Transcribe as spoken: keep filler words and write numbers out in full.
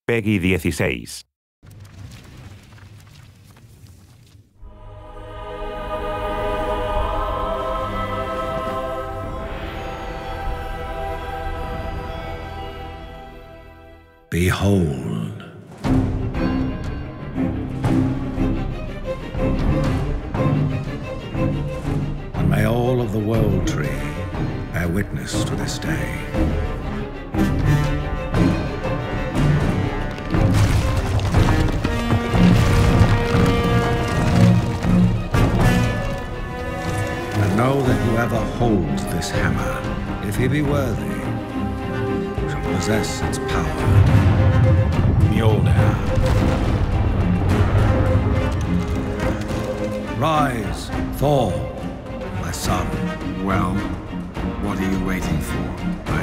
Peggy dieciséis. Behold. And may all of the World Tree bear witness to this day. And know that whoever holds this hammer, if he be worthy, shall possess its power. Mjolnir. Rise, Thor, my son. Well, what are you waiting for?